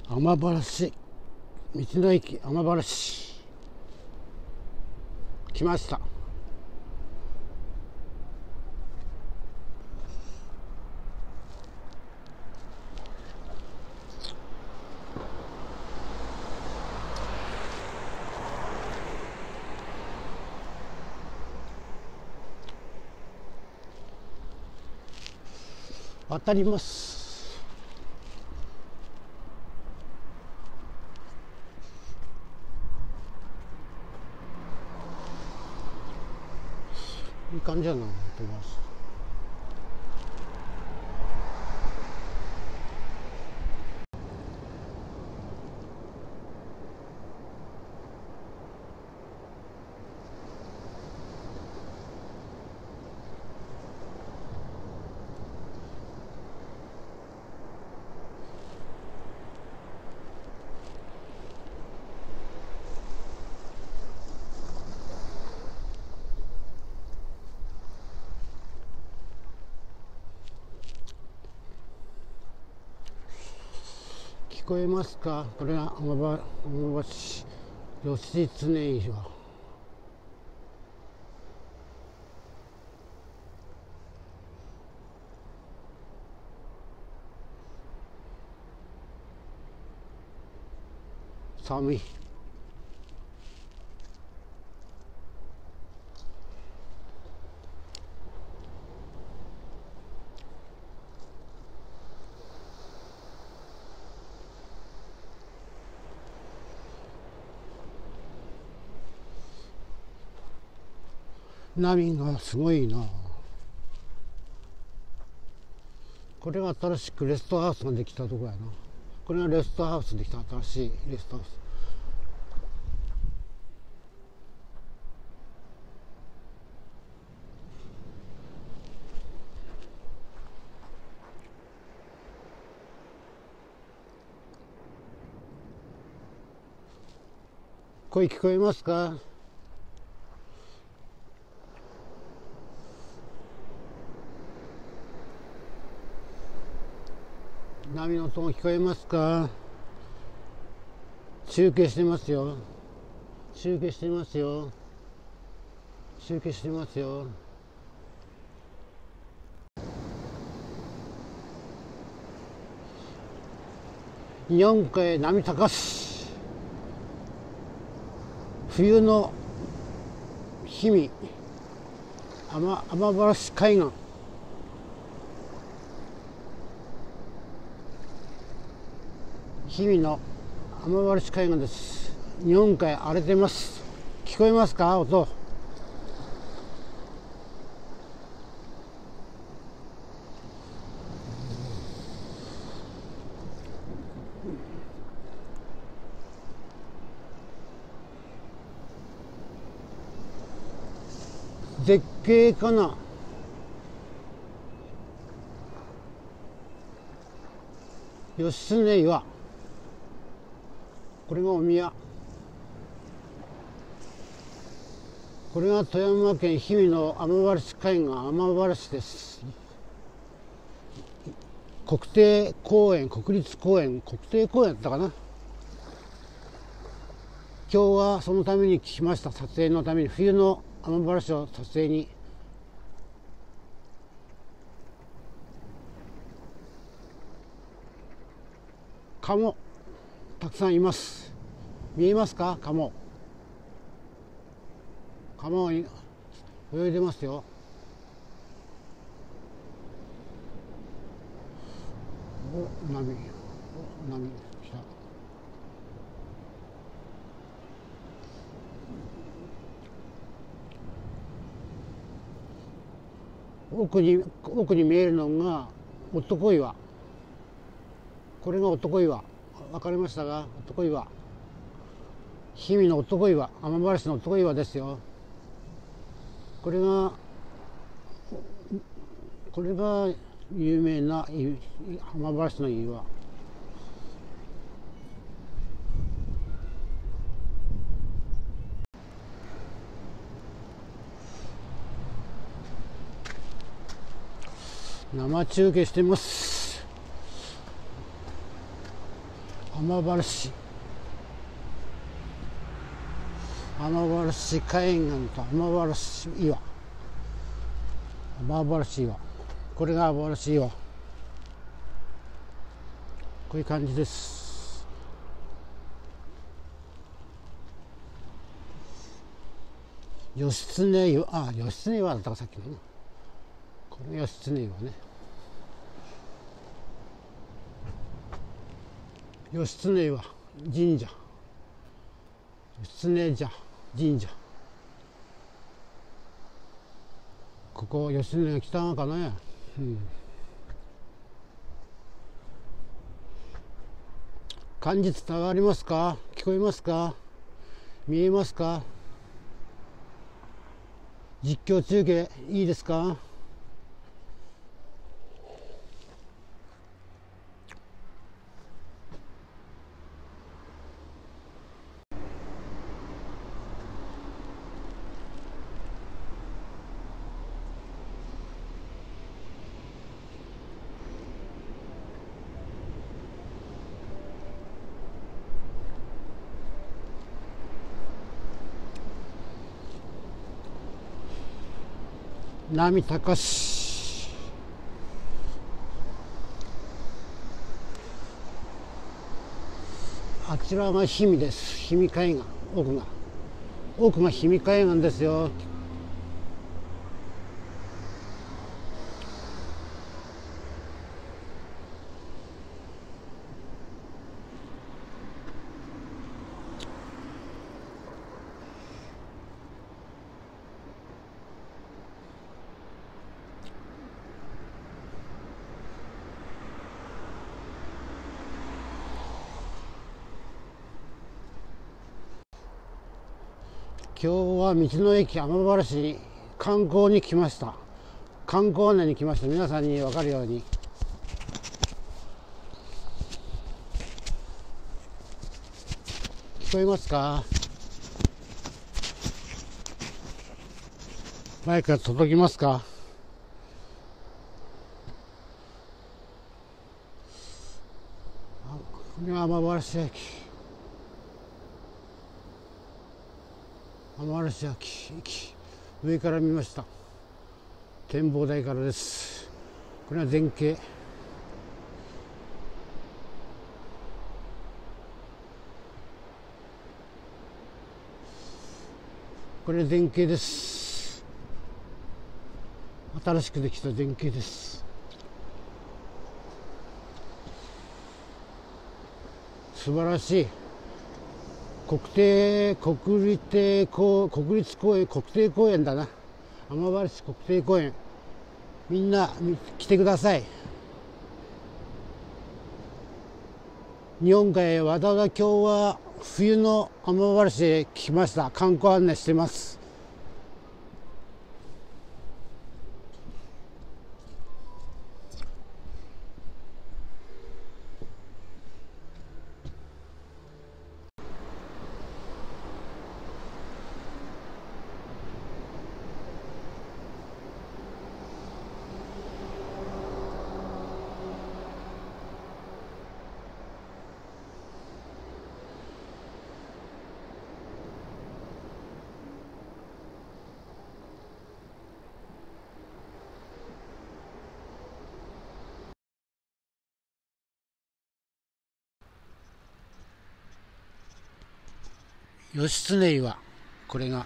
天原市、道の駅天原市来ました。渡ります。いい感じやな、渡ります。聞こえますか？これは天橋義経岩。寒い。波がすごいな。これが新しくレストハウスができたとこやな。これがレストハウスできた新しいレストハウス。声聞こえますか？波の音聞こえますか？中継してますよ。中継してますよ。中継してますよ。日本海波高し。冬の氷見天原市海岸。氷見の天原市海岸です。日本海荒れてます。聞こえますか？音。絶景かな。義経岩。これがお宮。これが富山県氷見の天原市海岸天原市です。国定公園、国立公園、国定公園だったかな。今日はそのために来ました。撮影のために、冬の天原市を撮影に。カモたくさんいます。見えますか？カモ泳いでますよ。波来た。奥に見えるのが男岩。これが男岩。分かりましたか？男岩。氷見の男岩、天原市の男岩ですよ。これが有名な天原市の岩。生中継してます。 天原市海岸と天原市岩、これが天原市岩、こういう感じです。義経岩、義経岩だったか、さっきのね。これが義経岩ね。義経岩神社、義経神社、ここ義経が来たのかね。漢字伝わりますか？聞こえますか？見えますか？実況中継いいですか？波高し、あちらが氷見です。氷見海岸、奥が氷見海岸ですよ。今日は道の駅天原市に観光に来ました。観光案内に来ました。皆さんに分かるように。聞こえますか？マイクが届きますか？これが天原市駅。天原市駅、上から見ました。展望台からです。これは前景。これ前景です。新しくできた前景です。素晴らしい。国立公園、国定公園だな。天原市国定公園。みんな来てください。日本海わざわざ今日は冬の天原市へ来ました。観光案内してます。義経岩、これが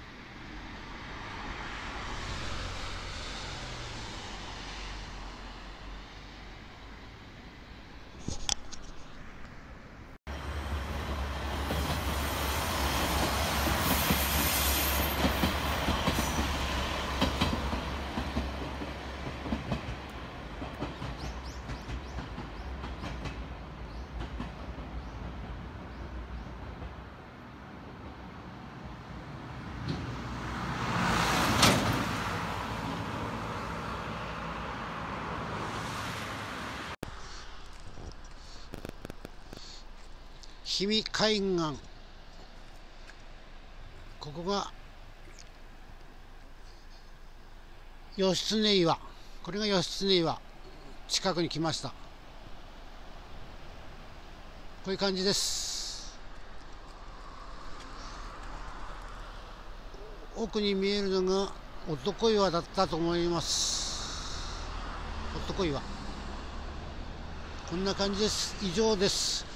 氷見海岸、ここが義経岩、これが義経岩、近くに来ました。 こういう感じです。奥に見えるのが男岩だったと思います。男岩、こんな感じです。以上です。